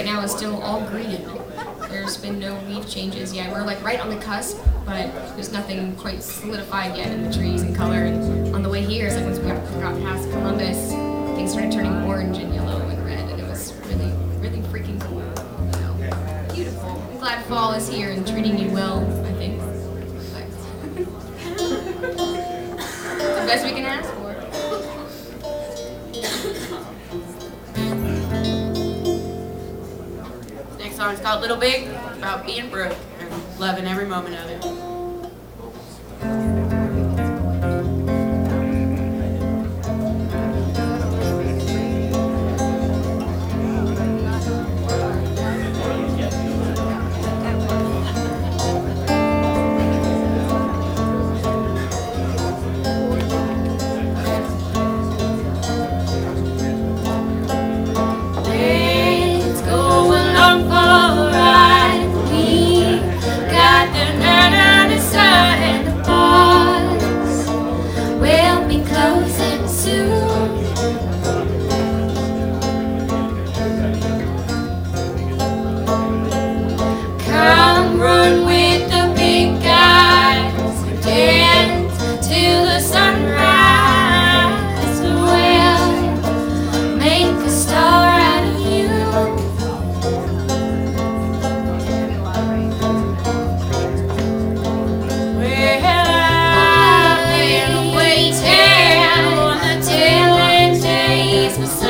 now is still all green. There's been no leaf changes yet. We're like right on the cusp, but there's nothing quite solidified yet in the trees and color. And on the way here, it's like once we got past Columbus, things started turning orange and yellow and red, and it was really, really freaking cool. So, beautiful. I'm glad fall is here and treating you well, I think. It's the best we can ask for. Next song is called Little Big, about being broke and loving every moment of it. Beside